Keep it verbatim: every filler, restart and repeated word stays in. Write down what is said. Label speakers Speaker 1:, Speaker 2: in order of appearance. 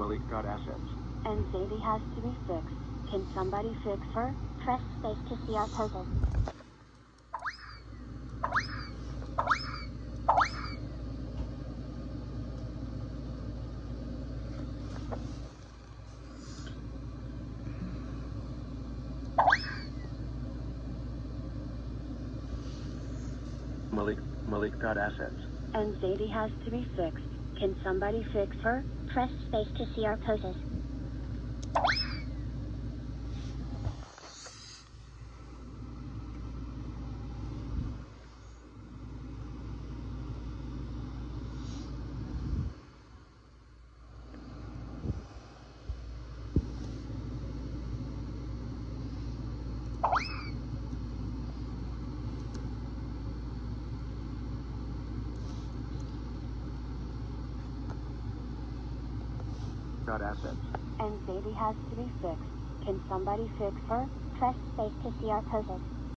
Speaker 1: Malik got assets.
Speaker 2: And Zadie has to be fixed. Can somebody fix her? Press space to see our poses.
Speaker 1: Malik, Malik got assets.
Speaker 2: And Zadie has to be fixed. Can somebody fix her? Press space to see our poses.
Speaker 1: Got assets.
Speaker 2: And Zadie has to be fixed. Can somebody fix her? Press space to see our poses.